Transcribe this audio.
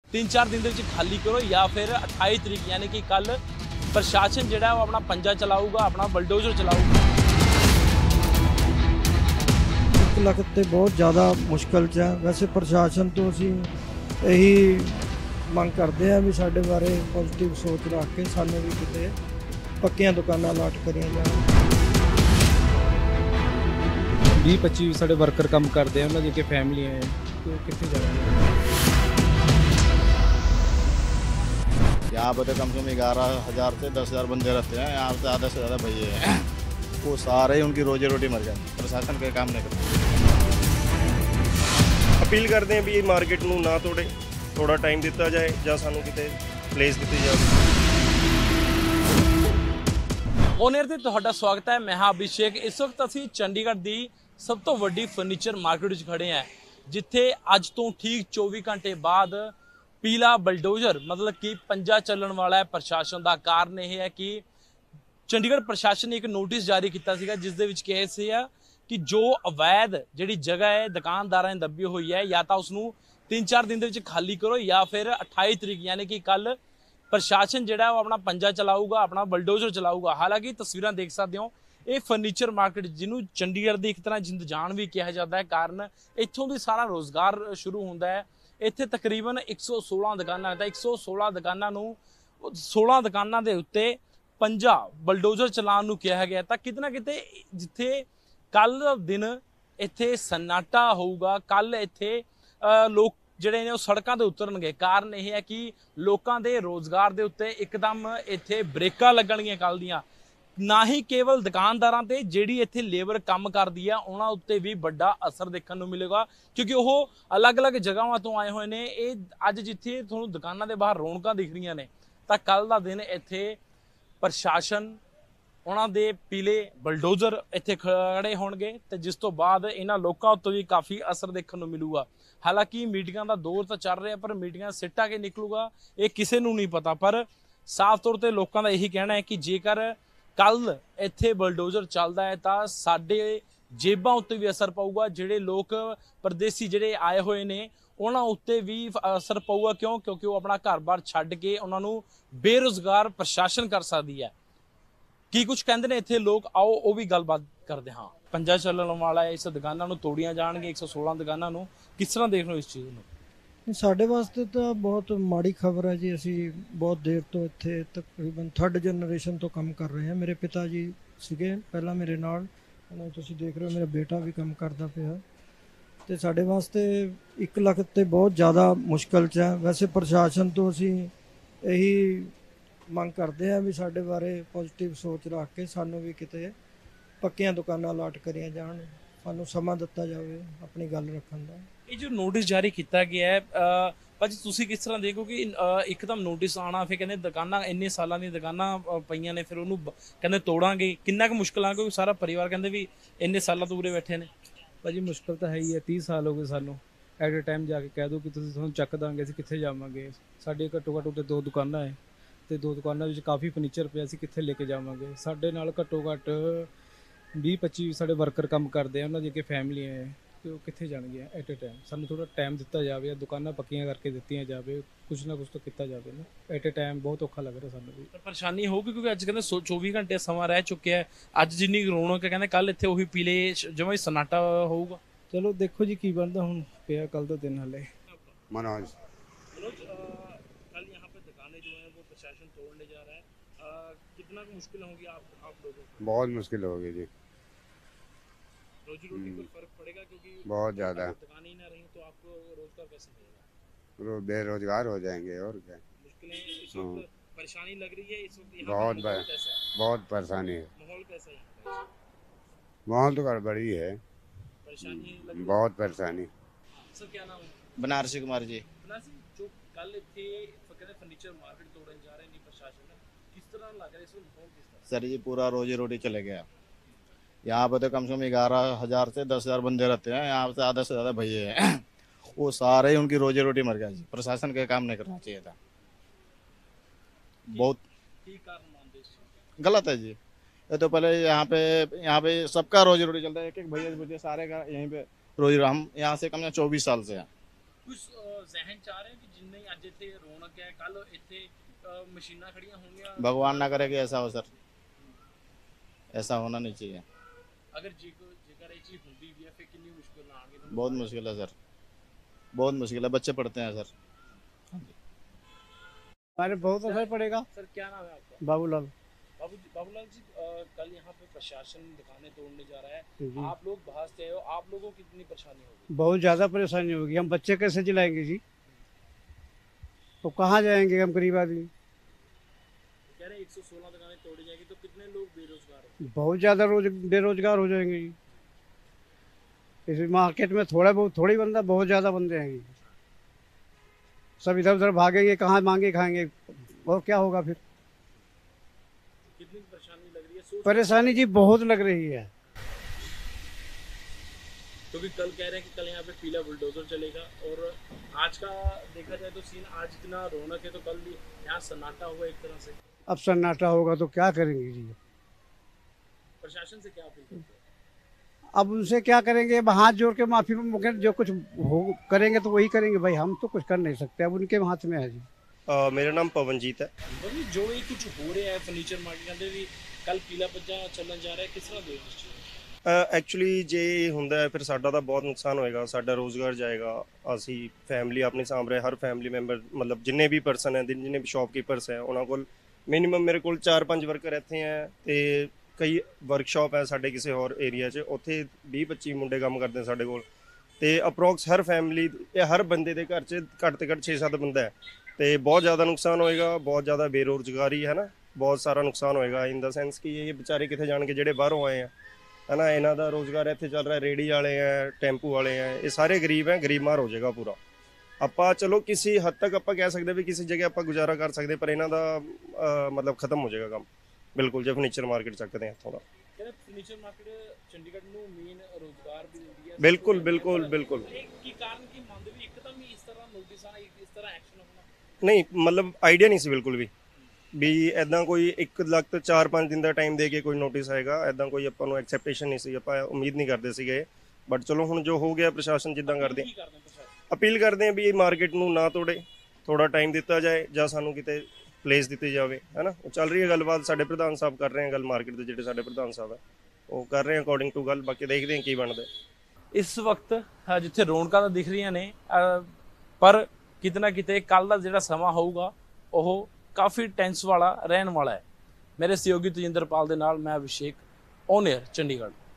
3-4 दिन ਦੇ खाली करो या फिर 28 तरीक यानी कि कल प्रशासन ਜਿਹੜਾ ਉਹ ਆਪਣਾ ਪੰਜਾ ਚਲਾਊਗਾ, ਆਪਣਾ ਬਲਡੋਜ਼ਰ ਚਲਾਊਗਾ। 1 ਲੱਖ ਤੇ ਬਹੁਤ ਜ਼ਿਆਦਾ ਮੁਸ਼ਕਲ 'ਚ ਹੈ। ਵੈਸੇ ਪ੍ਰਸ਼ਾਸਨ ਤੋਂ ਅਸੀਂ ਇਹੀ ਮੰਗ ਕਰਦੇ ਆ ਵੀ ਸਾਡੇ ਬਾਰੇ ਪੋਜ਼ਿਟਿਵ ਸੋਚ ਰੱਖ ਕੇ ਸਾਨੂੰ ਵੀ ਕਿਤੇ ਪੱਕੀਆਂ ਦੁਕਾਨਾਂ ਅਲਾਟ ਕਰੀਆਂ ਜਾਣ। 20-25 ਸਾਡੇ ਵਰਕਰ ਕੰਮ ਕਰਦੇ ਆ, ਉਹਨਾਂ ਦੀ ਕਿ ਫੈਮਲੀਆਂ ਹੈ ਤੇ ਉਹ ਕਿੱਥੇ ਜਾਣਗੇ। यहाँ पर तो कम से कम 11,000 से 10,000 बंदे रहते हैं। यहाँ पे आधा से ज़्यादा भैया हैं, वो सारे ही उनकी रोजी रोटी मर जाती है। प्रशासन के काम नहीं करते। अपील करते हैं भी मार्केट ਨੂੰ ਨਾ ਤੋੜੇ, ਥੋੜਾ ਟਾਈਮ ਦਿੱਤਾ ਜਾਏ ਜਾਂ ਸਾਨੂੰ ਕਿਤੇ ਪਲੇਸ ਦਿੱਤੀ ਜਾਵੇ। ਔਨ 에ਅਰ ਤੇ ਤੁਹਾਡਾ ਸਵਾਗਤ ਹੈ। ਮੈਂ ਹਾਂ ਅਭਿਸ਼ੇਕ। ਇਸ ਵਕਤ ਅਸੀਂ ਚੰਡੀਗੜ੍ਹ ਦੀ ਸਭ ਤੋਂ ਵੱਡੀ ਫਰਨੀਚਰ ਮਾਰਕੀਟ ਵਿੱਚ ਖੜੇ ਹਾਂ, ਜਿੱਥੇ ਅੱਜ ਤੋਂ ਠੀਕ 24 ਘੰਟੇ ਬਾਅਦ पीला बलडोजर मतलब कि पंजा चलण वाला है प्रशासन का। कारण यह है कि चंडीगढ़ प्रशासन ने एक नोटिस जारी किया सीगा, जिस दे विच कहा सीगा कि जो अवैध जिहड़ी जगह है दुकानदारां ने दबी हुई है, या तो उसनूं 3-4 दिन दे विच खाली करो या फिर 28 तरीक यानी कि कल प्रशासन जिहड़ा वो अपना पंजा चलाऊगा, अपना बलडोजर चलाऊगा। हालांकि तस्वीरां देख सकते हो, ये फर्नीचर मार्केट जिन्हों चंडीगढ़ की एक तरह जिंद जान भी कहा जाता है। कारण इत्थों दी सारा रोज़गार शुरू होंदा है। ਇੱਥੇ ਤਕਰੀਬਨ 116 ਦੁਕਾਨਾਂ ਤਾਂ 116 ਦੁਕਾਨਾਂ ਨੂੰ 16 ਦੁਕਾਨਾਂ ਦੇ ਉੱਤੇ ਪੰਜਾ ਬਲਡੋਜ਼ਰ ਚਲਾਉਣ ਨੂੰ ਕਿਹਾ ਗਿਆ। ਤਾਂ ਕਿਤੇ ਨਾ ਕਿਤੇ ਜਿੱਥੇ ਕੱਲ ਦਿਨ ਇੱਥੇ ਸन्नाटा ਹੋਊਗਾ, ਕੱਲ ਇੱਥੇ ਲੋਕ ਜਿਹੜੇ ਨੇ ਉਹ ਸੜਕਾਂ ਤੇ ਉਤਰਨਗੇ। ਕਾਰਨ ਇਹ ਹੈ ਕਿ ਲੋਕਾਂ ਦੇ ਰੋਜ਼ਗਾਰ ਦੇ ਉੱਤੇ ਇੱਕਦਮ ਇੱਥੇ ਬ੍ਰੇਕਾਂ ਲੱਗਣਗੀਆਂ ਕੱਲ ਦੀਆਂ। ना ही केवल दुकानदारां ते जिहड़ी इत्थे लेबर काम करदी है उन्हां उत्ते भी बड़ा असर देखने को मिलेगा, क्योंकि वो अलग अलग जगहों तो आए हुए ने। ये अज जिथे तुहानूं दुकानां दे बाहर रौनकां दिख रही ने, तां कल दा दिन इत्थे प्रशासन उन्हां दे पीले बलडोजर इत्थे खड़े होणगे ते जिस तो बाद इन्हां लोकां उत्ते भी काफ़ी असर देखने को मिलूगा। हालांकि मीटिंगां दा दौर तां चल रहा, पर मीटिंगां सिट्टा के निकलूगा ये किसी नूं नहीं पता। पर साफ तौर पर लोगों का यही कहना है कि जेकर कल इत्थे बलडोजर चलता है तो साडे जेबां उत्ते भी असर पऊगा। जिहड़े लोग परदेसी जिहड़े आए हुए ने उन्हां उत्ते भी असर पऊगा। क्यों? क्योंकि वो अपना घर बार छड्ड के उन्हां नूं बेरोज़गार प्रशासन कर सकदी है। की कुछ कहंदे ने इत्थे लोग, आओ वो भी गलबात करदे हां। पंजा चलण वाला है, इस दुकानां नूं तोड़ियां जाणगे 116 दुकानां नूं। किस तरह देख रहे हो इस चीज़ नूं? ਸਾਡੇ ਵਾਸਤੇ ਤਾਂ ਬਹੁਤ ਮਾੜੀ ਖਬਰ ਹੈ ਜੀ। ਅਸੀਂ ਬਹੁਤ ਦੇਰ ਤੋਂ ਇੱਥੇ ਤਕਰੀਬਨ 3rd ਜਨਰੇਸ਼ਨ ਤੋਂ ਕੰਮ ਕਰ ਰਹੇ ਹਾਂ। ਮੇਰੇ ਪਿਤਾ ਜੀ ਸੀਗੇ ਪਹਿਲਾਂ ਮੇਰੇ ਨਾਲ, ਹੁਣ ਤੁਸੀਂ ਦੇਖ ਰਹੇ ਹੋ ਮੇਰਾ ਬੇਟਾ ਵੀ ਕੰਮ ਕਰਦਾ ਪਿਆ। ਤੇ ਸਾਡੇ ਵਾਸਤੇ 1 ਲੱਖ ਤੇ ਬਹੁਤ ਜ਼ਿਆਦਾ ਮੁਸ਼ਕਲ 'ਚ ਹੈ। ਵੈਸੇ ਪ੍ਰਸ਼ਾਸਨ ਤੋਂ ਅਸੀਂ ਇਹੀ ਮੰਗ ਕਰਦੇ ਹਾਂ ਵੀ ਸਾਡੇ ਬਾਰੇ ਪੋਜ਼ਿਟਿਵ ਸੋਚ ਰੱਖ ਕੇ ਸਾਨੂੰ ਵੀ ਕਿਤੇ ਪੱਕੀਆਂ ਦੁਕਾਨਾਂ ਅਲਾਟ ਕਰੀਆਂ ਜਾਣ, ਸਾਨੂੰ ਸਮਾਂ ਦਿੱਤਾ ਜਾਵੇ ਆਪਣੀ ਗੱਲ ਰੱਖਣ ਦਾ। ਇਹ ਜੋ ਨੋਟਿਸ ਜਾਰੀ ਕੀਤਾ ਗਿਆ ਹੈ, ਭਾਜੀ ਤੁਸੀਂ ਕਿਸ ਤਰ੍ਹਾਂ ਦੇਖੋ ਕਿ ਇੱਕਦਮ ਨੋਟਿਸ ਆਣਾ, ਫਿਰ ਕਹਿੰਦੇ ਦੁਕਾਨਾਂ ਇੰਨੇ ਸਾਲਾਂ ਦੀਆਂ ਦੁਕਾਨਾਂ ਪਈਆਂ ਨੇ, ਫਿਰ ਉਹਨੂੰ ਕਹਿੰਦੇ ਤੋੜਾਂਗੇ। ਕਿੰਨਾ ਕੁ ਮੁਸ਼ਕਿਲ ਆ, ਕਿਉਂਕਿ ਸਾਰਾ ਪਰਿਵਾਰ ਕਹਿੰਦੇ ਵੀ ਇੰਨੇ ਸਾਲਾਂ ਤੋਂ ਉਰੇ ਬੈਠੇ ਨੇ। ਭਾਜੀ ਮੁਸ਼ਕਲ ਤਾਂ ਹੈ ਹੀ ਹੈ। 30 ਸਾਲ ਹੋ ਗਏ ਸਾਨੂੰ। ਐਟ ਏ ਟਾਈਮ ਜਾ ਕੇ ਕਹਿ ਦਿਓ ਕਿ ਤੁਸੀਂ ਤੁਹਾਨੂੰ ਚੱਕ ਦਾਂਗੇ, ਅਸੀਂ ਕਿੱਥੇ ਜਾਵਾਂਗੇ। ਸਾਡੇ ਘੱਟੋ ਘੱਟ ਉੱਤੇ 2 ਦੁਕਾਨਾਂ ਹੈ ਤੇ 2 ਦੁਕਾਨਾਂ ਵਿੱਚ ਕਾਫੀ ਫਰਨੀਚਰ ਪਿਆ, ਅਸੀਂ ਕਿੱਥੇ ਲੈ ਕੇ ਜਾਵਾਂਗੇ। ਸਾਡੇ ਨਾਲ ਘੱਟੋ ਘੱਟ 20-25 ਸਾਡੇ ਵਰਕਰ ਕੰਮ ਕਰਦੇ ਆ, ਉਹਨਾਂ ਦੀ ਕਿ ਫੈਮਲੀਆਂ ਹੈ ਤੇ ਉਹ ਕਿੱਥੇ ਜਾਣਗੇ। ਐਟ ਏ ਟਾਈਮ ਸਾਨੂੰ ਥੋੜਾ ਟਾਈਮ ਦਿੱਤਾ ਜਾਵੇ, ਦੁਕਾਨਾਂ ਪੱਕੀਆਂ ਕਰਕੇ ਦਿੱਤੀਆਂ ਜਾਵੇ, ਕੁਝ ਨਾ ਕੁਝ ਤਾਂ ਕੀਤਾ ਜਾਵੇ ਨਾ। ਐਟ ਏ ਟਾਈਮ ਬਹੁਤ ਔਖਾ ਲੱਗ ਰਿਹਾ ਸਾਨੂੰ ਵੀ। ਪਰੇਸ਼ਾਨੀ ਹੋਊਗੀ ਕਿਉਂਕਿ ਅੱਜ ਕਹਿੰਦੇ 24 ਘੰਟੇ ਸਮਾਂ ਰਹਿ ਚੁੱਕਿਆ ਹੈ। ਅੱਜ ਜਿੰਨੀ ਰੌਣਕ ਕਹਿੰਦੇ ਕੱਲ ਇੱਥੇ ਉਹੀ ਪੀਲੇ ਜਮਾਂ ਹੀ ਸन्नाटा ਹੋਊਗਾ। ਚਲੋ ਦੇਖੋ ਜੀ ਕੀ ਬਣਦਾ। ਹੁਣ ਪਿਆ ਕੱਲ ਦਾ ਦਿਨ ਹਲੇ। मनोज कल यहाँ पे दुकानें जो हैं वो प्रशासन तोड़ने जा रहा है, कितना मुश्किल होगी आप लोगों को? बहुत मुश्किल होगी जी, रोजी रोटी पर फर्क पड़ेगा क्योंकि बहुत ज़्यादा। दुकानें ही ना रही तो आपको रोजगार कैसे मिलेगा? बेरोजगार हो जाएंगे और क्या। मुश्किलें इस वक्त परेशानी लग रही है इस वक्त यहाँ बहुत माहौल कैसा है? बहुत परेशानी है। माहौल कैसा है? माहौल तो गड़बड़ी है, परेशानी लग रही बहुत परेशानी। है। सर क्या नाम है? बनारसी कुमार जी। बनारसी जो कल इतने कहते फर्नीचर मार्केट तोड़ने जा रहे हैं प्रशासन ने, किस तरह लग रहा है इस वक्त माहौल किस तरह? सर जी पूरा रोजी रोटी चले गया। यहाँ पर तो कम से कम 11,000 से 10,000 बंदे रहते हैं। यहाँ से आधा से ज़्यादा भैया हैं, वो सारे ही उनकी रोजी रोटी मर गया जी। प्रशासन के काम नहीं करना चाहिए था। बहुत कारण मानते हैं? गलत है जी। ये तो पहले यहाँ पे सबका रोजी रोटी चलता है। एक एक भैया सारे का यहीं पे रोजी, हम यहाँ से कम से 24 साल से हैं, ਕੁਝ ਜ਼ਹਿਨ ਚ ਆ ਰਿਹਾ ਕਿ ਜਿੰਨੇ ਅੱਜ ਇੱਥੇ ਰੌਣਕ ਹੈ ਕੱਲ ਇੱਥੇ ਮਸ਼ੀਨਾਂ ਖੜੀਆਂ ਹੋਣਗੀਆਂ? भगवान ना करे कि ऐसा हो सर, ऐसा होना नहीं चाहिए। ਅਗਰ ਜੇਕਰ ਇਹ ਚੀਜ਼ ਹੁੰਦੀ ਵੀ ਹੈ ਫਿਰ ਕਿੰਨੀ ਮੁਸ਼ਕਿਲ ਆਣਗੇ ਤੁਹਾਨੂੰ? बहुत मुश्किल है सर, बहुत मुश्किल है, बच्चे पढ़ते हैं सर। हमारे बहुत असर पड़ेगा। सर क्या नाम है आपका? बाबूलाल बाबूलाल जी, कल यहाँ पे प्रशासन दुकानें तोड़ने जा रहा है, जी, आप लोग बाहर से आए हो, आप लोगों को कितनी परेशानी होगी? बहुत ज़्यादा परेशानी होगी। हम बच्चे कैसे जिलाएंगे जी? तो कहाँ जाएंगे हम गरीब आदमी? कह रहे हैं 116 दुकानें तोड़ी जाएगी तो कितने लोग बेरोजगार होंगे? बहुत ज़्यादा बेरोजगार हो जाएंगे जी। इस मार्केट में थोड़ी बंदा, बहुत ज़्यादा बंदे हैं। सब इधर उधर भागेंगे, कहाँ मांगे खाएंगे, और क्या होगा फिर? कितनी परेशानी लग रही है? परेशानी जी बहुत लग रही है। क्योंकि कल कह रहे हैं कि कल यहाँ पे पीला बुलडोजर चलेगा और आज का देखा जाए तो सीन, आज इतना रौनक है तो कल यहाँ सन्नाटा हुआ एक तरह से। अब सन्नाटा होगा तो क्या करेंगे जी? प्रशासन से क्या अपील करते हैं? अब उनसे क्या करेंगे? अब हाथ जोड़ के माफी मांगे, जो कुछ हो करेंगे तो वही करेंगे भाई, हम तो कुछ कर नहीं सकते, अब उनके हाथ में है जी। ਮੇਰਾ ਨਾਮ ਪਵਨਜੀਤ ਹੈ। बल्कि जो ये कुछ हो रहा है फर्नीचर मार्केट कहते भी कल पीला बच्चा चलन जा रहा है, किस तरह देख इस चीज़? ਐਕਚੁਅਲੀ ਜੇ ਇਹ ਹੁੰਦਾ ਹੈ ਫਿਰ ਸਾਡਾ ਤਾਂ ਬਹੁਤ ਨੁਕਸਾਨ ਹੋਏਗਾ, ਸਾਡਾ ਰੋਜ਼ਗਾਰ ਜਾਏਗਾ। ਅਸੀਂ ਫੈਮਿਲੀ ਆਪਣੀ ਸਾਂਭ ਰਹੇ, ਹਰ ਫੈਮਿਲੀ ਮੈਂਬਰ ਮਤਲਬ ਜਿੰਨੇ ਵੀ ਪਰਸਨ ਹੈ, ਜਿੰਨੇ ਵੀ ਸ਼ਾਪਕੀਪਰਸ ਹੈ, ਉਹਨਾਂ ਕੋਲ ਮਿਨੀਮਮ ਮੇਰੇ ਕੋਲ 4-5 ਵਰਕਰ ਇੱਥੇ ਹੈ ਤੇ ਕਈ ਵਰਕਸ਼ਾਪ ਹੈ ਸਾਡੇ ਕਿਸੇ ਹੋਰ ਏਰੀਆ 'ਚ, ਉੱਥੇ 20-25 ਮੁੰਡੇ ਕੰਮ ਕਰਦੇ ਸਾਡੇ ਕੋਲ ਤੇ ਅਪਰੋਕਸ ਹਰ ਫੈਮਿਲੀ ਹਰ ਬੰਦੇ ਦੇ ਘਰ 'ਚ ਘੱਟ ਤੋਂ ਘੱਟ 6-7 ਬੰਦਾ ਹੈ ਤੇ ਬਹੁਤ ਜ਼ਿਆਦਾ ਨੁਕਸਾਨ ਹੋਏਗਾ, ਬਹੁਤ ਜ਼ਿਆਦਾ ਬੇਰੁਜ਼ਗਾਰੀ ਹੈ ਨਾ, ਬਹੁਤ ਸਾਰਾ ਨੁਕਸਾਨ ਹੋਏਗਾ ਇਨ ਦਾ ਸੈਂਸ ਕਿ ਇਹ ਵਿਚਾਰੇ ਕਿੱਥੇ ਜਾਣਗੇ ਜਿਹੜੇ ਬਾਹਰੋਂ ਆਏ ਆ, ਹੈ ਨਾ। ਇਹਨਾਂ ਦਾ ਰੋਜ਼ਗਾਰ ਇੱਥੇ ਚੱਲ ਰਿਹਾ, ਰੇੜੀ ਵਾਲੇ ਆ, ਟੈਂਪੂ ਵਾਲੇ ਆ, ਇਹ ਸਾਰੇ ਗਰੀਬ ਹੈ, ਗਰੀਬ ਮਾਰ ਹੋ ਜਾਏਗਾ ਪੂਰਾ। ਆਪਾਂ ਚਲੋ ਕਿਸੇ ਹੱਦ ਤੱਕ ਆਪਾਂ ਕਹਿ ਸਕਦੇ ਵੀ ਕਿਸੇ ਜਗ੍ਹਾ ਆਪਾਂ ਗੁਜ਼ਾਰਾ ਕਰ ਸਕਦੇ, ਪਰ ਇਹਨਾਂ ਦਾ ਮਤਲਬ ਖਤਮ ਹੋ ਜਾਏਗਾ ਕੰਮ ਬਿਲਕੁਲ ਜੇ ਫਰਨੀਚਰ ਮਾਰਕੀਟ ਚੱਕਦੇ ਆ ਇੱਥੋਂ ਦਾ। ਕਹਿੰਦੇ ਫਰਨੀਚਰ ਮਾਰਕੀਟ ਚੰਡੀਗੜ੍ਹ ਨੂੰ ਮੇਨ ਰੋਜ਼ਗਾਰ ਵੀ ਦਿੰਦੀ ਹੈ। ਬਿਲਕੁਲ ਬਿਲਕੁਲ ਬਿਲਕੁਲ। ਕੀ ਕਾਰਨ ਕੀ ਮੰਨਦੇ ਵੀ ਇੱਕਦਮ ਹੀ ਇਸ ਤਰ੍ਹਾਂ ਨੋਟਿਸ ਆਣਾ, ਇਸ ਤਰ੍ਹਾਂ ਐਕਸ਼ਨ ਹੋਣਾ? ਨਹੀਂ ਮਤਲਬ ਆਈਡੀਆ ਨਹੀਂ ਸੀ ਬਿਲਕੁਲ ਵੀ ਐਦਾਂ ਕੋਈ 1 ਲੱਖ ਤੋਂ 4-5 ਦਿਨ ਦਾ ਟਾਈਮ ਦੇ ਕੇ ਕੋਈ ਨੋਟਿਸ ਆਏਗਾ, ਐਦਾਂ ਕੋਈ ਆਪਾਂ ਨੂੰ ਐਕਸੈਪਟੇਸ਼ਨ ਨਹੀਂ ਸੀ, ਆਪਾਂ ਉਮੀਦ ਨਹੀਂ ਕਰਦੇ ਸੀਗੇ। ਬਟ ਚਲੋ ਹੁਣ ਜੋ ਹੋ ਗਿਆ, ਪ੍ਰਸ਼ਾਸਨ ਜਿੱਦਾਂ ਕਰਦੇ, ਕੀ ਕਰਦੇ ਪ੍ਰਸ਼ਾਸਨ? ਅਪੀਲ ਕਰਦੇ ਆ ਵੀ ਇਹ ਮਾਰਕੀਟ ਨੂੰ ਨਾ ਤੋੜੇ, ਥੋੜਾ ਟਾਈਮ ਦਿੱਤਾ ਜਾਏ ਜਾਂ ਸਾਨੂੰ ਕਿਤੇ ਪਲੇਸ ਦਿੱਤੀ ਜਾਵੇ, ਹੈ ਨਾ। ਉਹ ਚੱਲ ਰਹੀ ਹੈ ਗੱਲਬਾਤ, ਸਾਡੇ ਪ੍ਰਧਾਨ ਸਾਹਿਬ ਕਰ ਰਹੇ ਆ ਗੱਲ, ਮਾਰਕੀਟ ਦੇ ਜਿਹੜੇ ਸਾਡੇ ਪ੍ਰਧਾਨ ਸਾਹਿਬ ਹੈ ਉਹ ਕਰ ਰਹੇ ਆ ਅਕੋਰਡਿੰਗ ਟੂ ਗੱਲ, ਬਾਕੀ ਦੇਖਦੇ ਹਾਂ ਕੀ ਬਣਦਾ। ਇਸ ਵਕਤ ਜਿੱਥੇ ਰੌਣਕਾਂ ਤਾਂ ਦਿਖ ਰਹੀਆਂ ਨੇ, ਪਰ ਕਿਤੇ ਨਾ ਕਿਤੇ ਕੱਲ ਦਾ ਜਿਹੜਾ ਸਮਾਂ ਹੋਊਗਾ ਉਹ ਕਾਫੀ ਟੈਂਸ ਵਾਲਾ ਰਹਿਣ ਵਾਲਾ ਹੈ। ਮੇਰੇ ਸਹਿਯੋਗੀ ਤਜਿੰਦਰਪਾਲ ਦੇ ਨਾਲ ਮੈਂ ਅਭਿਸ਼ੇਕ, ਔਨ 에ਅਰ ਚੰਡੀਗੜ੍ਹ।